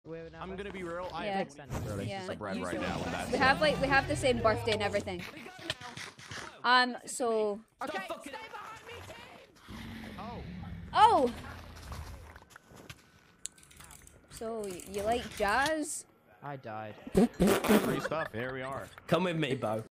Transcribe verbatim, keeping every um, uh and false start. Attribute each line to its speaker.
Speaker 1: I'm gonna be real. I
Speaker 2: Yeah.
Speaker 1: have no relationship
Speaker 2: Yeah.
Speaker 1: bread right now. And that's
Speaker 2: We have like we have the same birthday and everything. Um. So.
Speaker 1: Okay. Stay behind me, team. Oh.
Speaker 2: Oh. So you like jazz?
Speaker 1: I died. Free stuff. Here we are.
Speaker 3: Come with me, Bo.